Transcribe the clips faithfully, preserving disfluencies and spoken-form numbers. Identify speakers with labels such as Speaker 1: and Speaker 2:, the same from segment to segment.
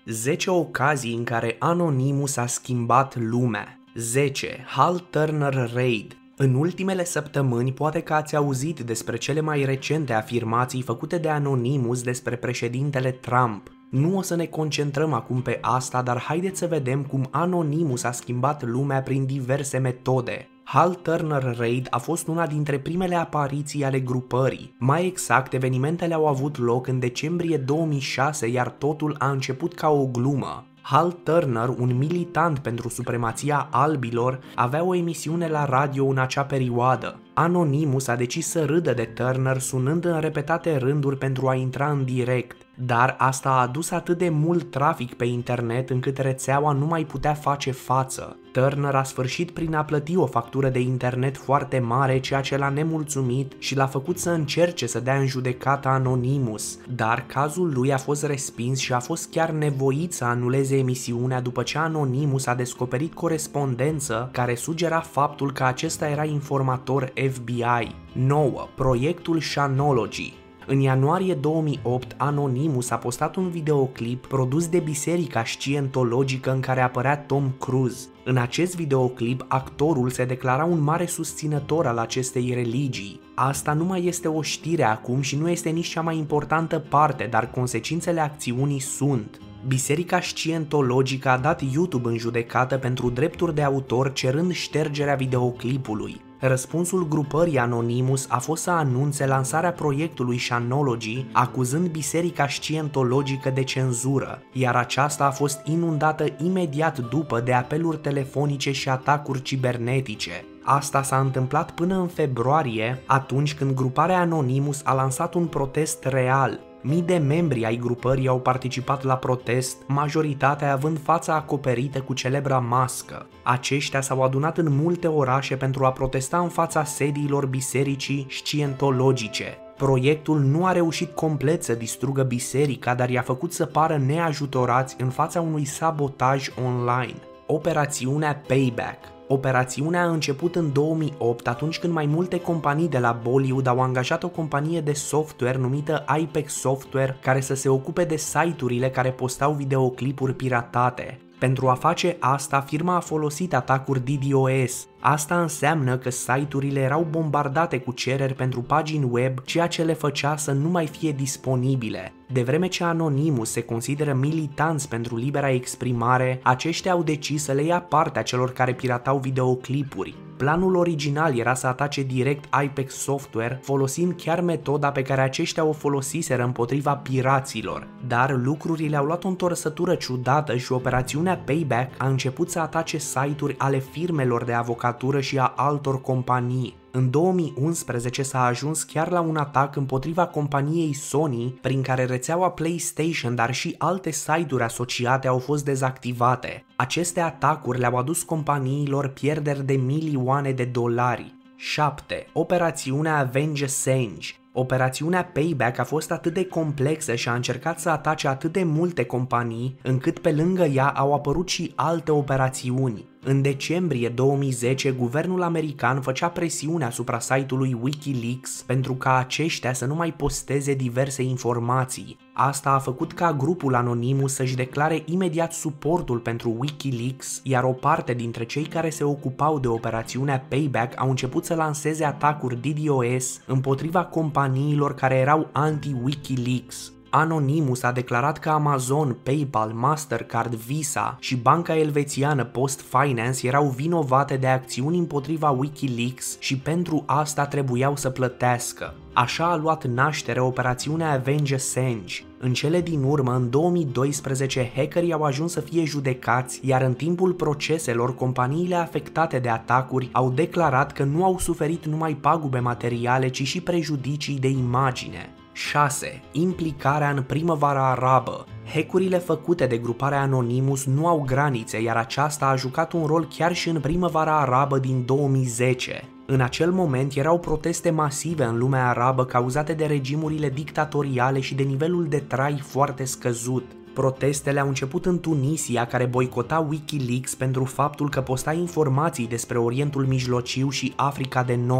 Speaker 1: zece ocazii în care Anonymous a schimbat lumea. zece. Hal Turner Raid. În ultimele săptămâni poate că ați auzit despre cele mai recente afirmații făcute de Anonymous despre președintele Trump. Nu o să ne concentrăm acum pe asta, dar haideți să vedem cum Anonymous a schimbat lumea prin diverse metode. Hal Turner Raid a fost una dintre primele apariții ale grupării. Mai exact, evenimentele au avut loc în decembrie două mii șase, iar totul a început ca o glumă. Hal Turner, un militant pentru supremația albilor, avea o emisiune la radio în acea perioadă. Anonymous a decis să râdă de Turner sunând în repetate rânduri pentru a intra în direct, dar asta a adus atât de mult trafic pe internet încât rețeaua nu mai putea face față. Turner a sfârșit prin a plăti o factură de internet foarte mare, ceea ce l-a nemulțumit și l-a făcut să încerce să dea în judecată Anonymous, dar cazul lui a fost respins și a fost chiar nevoit să anuleze emisiunea după ce Anonymous a descoperit corespondență care sugera faptul că acesta era informator F B I. nouă. Proiectul Shanology. În ianuarie două mii opt, Anonymous a postat un videoclip produs de Biserica Scientologică în care apărea Tom Cruise. În acest videoclip, actorul se declara un mare susținător al acestei religii. Asta nu mai este o știre acum și nu este nici cea mai importantă parte, dar consecințele acțiunii sunt. Biserica Scientologică a dat YouTube în judecată pentru drepturi de autor, cerând ștergerea videoclipului. Răspunsul grupării Anonymous a fost să anunțe lansarea proiectului Shanology, acuzând Biserica Scientologică de cenzură, iar aceasta a fost inundată imediat după de apeluri telefonice și atacuri cibernetice. Asta s-a întâmplat până în februarie, atunci când gruparea Anonymous a lansat un protest real. Mii de membri ai grupării au participat la protest, majoritatea având fața acoperită cu celebra mască. Aceștia s-au adunat în multe orașe pentru a protesta în fața sediilor bisericii scientologice. Proiectul nu a reușit complet să distrugă biserica, dar i-a făcut să pară neajutorați în fața unui sabotaj online. Operațiunea Payback. Operațiunea a început în două mii opt, atunci când mai multe companii de la Bollywood au angajat o companie de software numită Ipex Software care să se ocupe de site-urile care postau videoclipuri piratate. Pentru a face asta, firma a folosit atacuri DDoS. Asta înseamnă că site-urile erau bombardate cu cereri pentru pagini web, ceea ce le făcea să nu mai fie disponibile. De vreme ce Anonymous se consideră militanți pentru libera exprimare, aceștia au decis să le ia partea celor care piratau videoclipuri. Planul original era să atace direct Ipex Software, folosind chiar metoda pe care aceștia o folosiseră împotriva piraților. Dar lucrurile au luat o întorsătură ciudată și operațiunea Payback a început să atace site-uri ale firmelor de avocatură și a altor companii. În două mii unsprezece s-a ajuns chiar la un atac împotriva companiei Sony, prin care rețeaua PlayStation, dar și alte site-uri asociate au fost dezactivate. Aceste atacuri le-au adus companiilor pierderi de milioane de dolari. șapte. Operațiunea Avenge Assange. Operațiunea Payback a fost atât de complexă și a încercat să atace atât de multe companii, încât pe lângă ea au apărut și alte operațiuni. În decembrie două mii zece, guvernul american făcea presiune asupra site-ului WikiLeaks pentru ca aceștia să nu mai posteze diverse informații. Asta a făcut ca grupul Anonymous să-și declare imediat suportul pentru WikiLeaks, iar o parte dintre cei care se ocupau de operațiunea Payback au început să lanseze atacuri DDoS împotriva companiilor care erau anti-WikiLeaks. Anonymous a declarat că Amazon, PayPal, Mastercard, Visa și banca elvețiană Post Finance erau vinovate de acțiuni împotriva WikiLeaks și pentru asta trebuiau să plătească. Așa a luat naștere operațiunea Avenge Assange. În cele din urmă, în două mii doisprezece, hackerii au ajuns să fie judecați, iar în timpul proceselor, companiile afectate de atacuri au declarat că nu au suferit numai pagube materiale, ci și prejudicii de imagine. șase. Implicarea în primăvara arabă. Hackurile făcute de gruparea Anonymous nu au granițe, iar aceasta a jucat un rol chiar și în primăvara arabă din două mii zece. În acel moment erau proteste masive în lumea arabă cauzate de regimurile dictatoriale și de nivelul de trai foarte scăzut. Protestele au început în Tunisia, care boicota WikiLeaks pentru faptul că posta informații despre Orientul Mijlociu și Africa de Nord.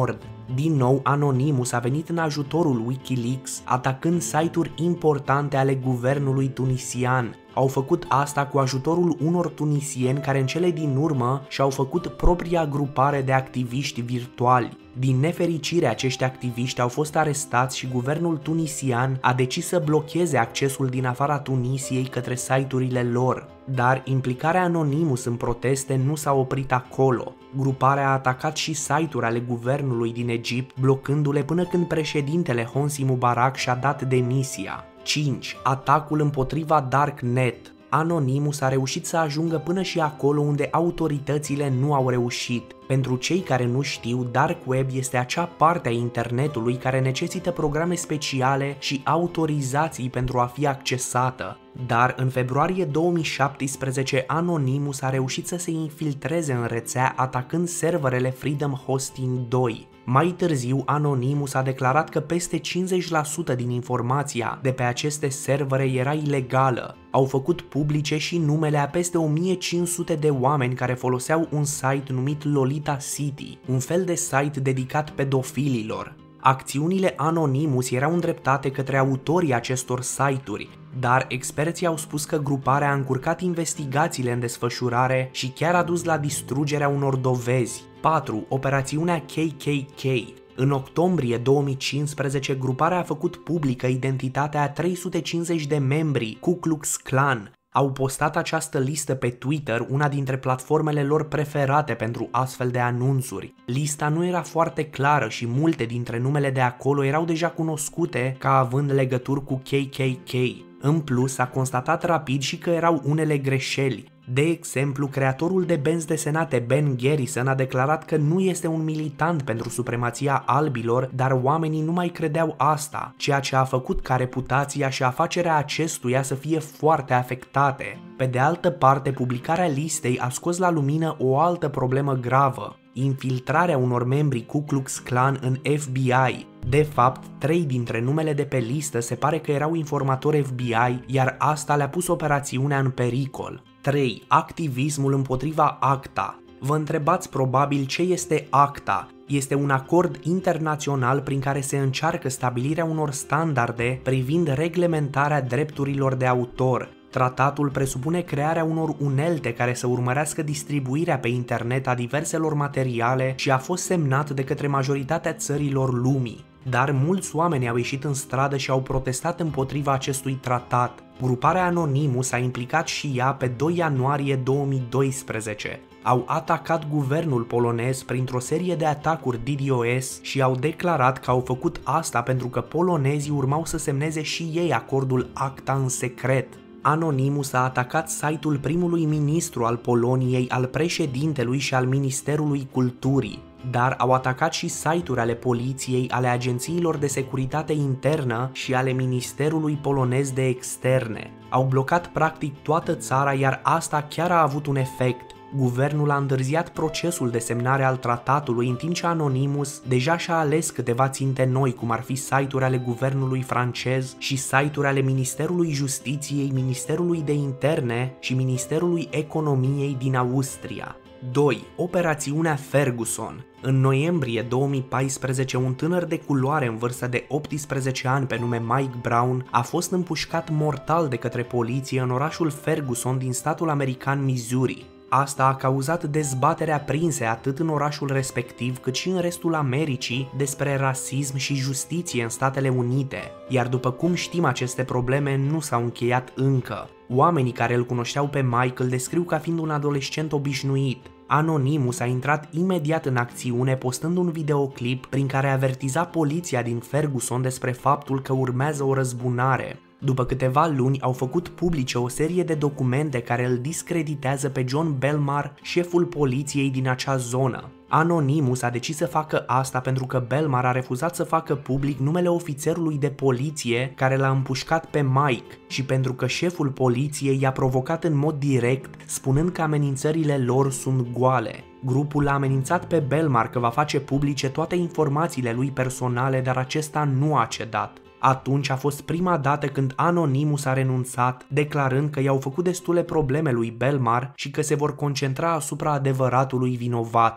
Speaker 1: Din nou, Anonymous a venit în ajutorul Wikileaks, atacând site-uri importante ale guvernului tunisian. Au făcut asta cu ajutorul unor tunisieni care în cele din urmă și-au făcut propria grupare de activiști virtuali. Din nefericire, acești activiști au fost arestați și guvernul tunisian a decis să blocheze accesul din afara Tunisiei către site-urile lor. Dar implicarea Anonymous în proteste nu s-a oprit acolo. Gruparea a atacat și site-uri ale guvernului din Egipt, blocându-le până când președintele Hosni Mubarak și-a dat demisia. cinci. Atacul împotriva Darknet. Anonymous a reușit să ajungă până și acolo unde autoritățile nu au reușit. Pentru cei care nu știu, Dark Web este acea parte a internetului care necesită programe speciale și autorizații pentru a fi accesată. Dar în februarie două mii șaptesprezece, Anonymous a reușit să se infiltreze în rețea atacând serverele Freedom Hosting doi. Mai târziu, Anonymous a declarat că peste cincizeci la sută din informația de pe aceste servere era ilegală. Au făcut publice și numele a peste o mie cinci sute de oameni care foloseau un site numit Lolita City, un fel de site dedicat pedofililor. Acțiunile Anonymous erau îndreptate către autorii acestor site-uri, dar experții au spus că gruparea a încurcat investigațiile în desfășurare și chiar a dus la distrugerea unor dovezi. patru. Operațiunea K K K. În octombrie două mii cincisprezece, gruparea a făcut publică identitatea a trei sute cincizeci de membri Ku Klux Klan. Au postat această listă pe Twitter, una dintre platformele lor preferate pentru astfel de anunțuri. Lista nu era foarte clară și multe dintre numele de acolo erau deja cunoscute ca având legături cu K K K. În plus, s-a constatat rapid și că erau unele greșeli. De exemplu, creatorul de benzi desenate Ben Garrison a declarat că nu este un militant pentru supremația albilor, dar oamenii nu mai credeau asta, ceea ce a făcut ca reputația și afacerea acestuia să fie foarte afectate. Pe de altă parte, publicarea listei a scos la lumină o altă problemă gravă: infiltrarea unor membri Ku Klux Klan în F B I. De fapt, trei dintre numele de pe listă se pare că erau informatori F B I, iar asta le-a pus operațiunea în pericol. trei. Activismul împotriva ACTA. Vă întrebați probabil ce este ACTA. Este un acord internațional prin care se încearcă stabilirea unor standarde privind reglementarea drepturilor de autor. Tratatul presupune crearea unor unelte care să urmărească distribuirea pe internet a diverselor materiale și a fost semnat de către majoritatea țărilor lumii. Dar mulți oameni au ieșit în stradă și au protestat împotriva acestui tratat. Gruparea Anonymous s-a implicat și ea pe doi ianuarie două mii doisprezece. Au atacat guvernul polonez printr-o serie de atacuri DDoS și au declarat că au făcut asta pentru că polonezii urmau să semneze și ei acordul ACTA în secret. Anonymous a atacat site-ul primului ministru al Poloniei, al președintelui și al Ministerului Culturii, dar au atacat și site-uri ale poliției, ale agențiilor de securitate internă și ale Ministerului Polonez de Externe. Au blocat practic toată țara, iar asta chiar a avut un efect. Guvernul a întârziat procesul de semnare al tratatului, în timp ce Anonymous deja și-a ales câteva ținte noi, cum ar fi site-uri ale guvernului francez și site-uri ale Ministerului Justiției, Ministerului de Interne și Ministerului Economiei din Austria. doi. Operațiunea Ferguson. În noiembrie două mii paisprezece, un tânăr de culoare în vârstă de optsprezece ani pe nume Mike Brown a fost împușcat mortal de către poliție în orașul Ferguson din statul american Missouri. Asta a cauzat dezbatere aprinse atât în orașul respectiv cât și în restul Americii despre rasism și justiție în Statele Unite, iar după cum știm, aceste probleme nu s-au încheiat încă. Oamenii care îl cunoșteau pe Mike îl descriu ca fiind un adolescent obișnuit. Anonymous a intrat imediat în acțiune postând un videoclip prin care avertiza poliția din Ferguson despre faptul că urmează o răzbunare. După câteva luni au făcut publice o serie de documente care îl discreditează pe John Belmar, șeful poliției din acea zonă. Anonymous a decis să facă asta pentru că Belmar a refuzat să facă public numele ofițerului de poliție care l-a împușcat pe Mike și pentru că șeful poliției i-a provocat în mod direct, spunând că amenințările lor sunt goale. Grupul l-a amenințat pe Belmar că va face publice toate informațiile lui personale, dar acesta nu a cedat. Atunci a fost prima dată când Anonymous a renunțat, declarând că i-au făcut destule probleme lui Belmar și că se vor concentra asupra adevăratului vinovat.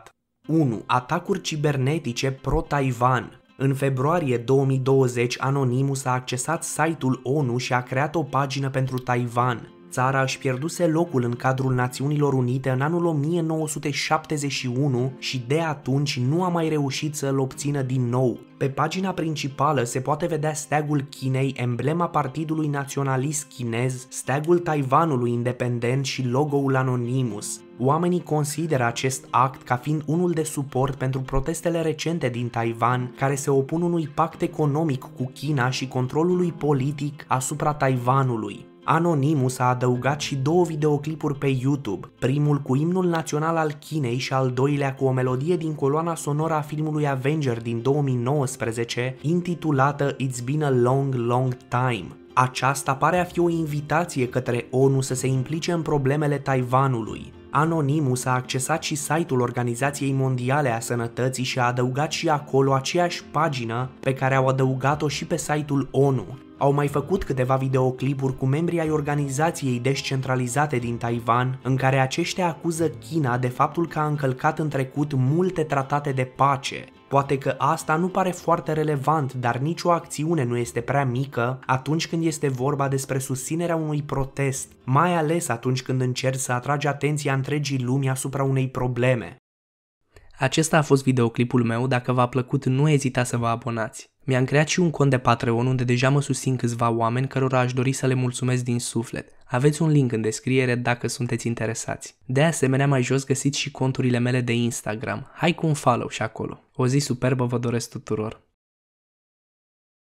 Speaker 1: unu. Atacuri cibernetice pro-Taiwan. În februarie două mii douăzeci, Anonymous a accesat site-ul ONU și a creat o pagină pentru Taiwan. Țara își pierduse locul în cadrul Națiunilor Unite în anul o mie nouă sute șaptezeci și unu și de atunci nu a mai reușit să îl obțină din nou. Pe pagina principală se poate vedea steagul Chinei, emblema Partidului Naționalist Chinez, steagul Taiwanului independent și logo-ul Anonymous. Oamenii consideră acest act ca fiind unul de suport pentru protestele recente din Taiwan, care se opun unui pact economic cu China și controlului politic asupra Taiwanului. Anonymous a adăugat și două videoclipuri pe YouTube, primul cu imnul național al Chinei și al doilea cu o melodie din coloana sonoră a filmului Avenger din două mii nouăsprezece, intitulată It's Been a Long, Long Time. Aceasta pare a fi o invitație către ONU să se implice în problemele Taiwanului. Anonymous a accesat și site-ul Organizației Mondiale a Sănătății și a adăugat și acolo aceeași pagină pe care au adăugat-o și pe site-ul ONU. Au mai făcut câteva videoclipuri cu membrii ai organizației descentralizate din Taiwan, în care aceștia acuză China de faptul că a încălcat în trecut multe tratate de pace. Poate că asta nu pare foarte relevant, dar nicio acțiune nu este prea mică atunci când este vorba despre susținerea unui protest, mai ales atunci când încerci să atragi atenția întregii lumi asupra unei probleme.
Speaker 2: Acesta a fost videoclipul meu, dacă v-a plăcut nu ezitați să vă abonați. Mi-am creat și un cont de Patreon unde deja mă susțin câțiva oameni cărora aș dori să le mulțumesc din suflet. Aveți un link în descriere dacă sunteți interesați. De asemenea, mai jos găsiți și conturile mele de Instagram. Hai cu un follow și acolo. O zi superbă vă doresc tuturor!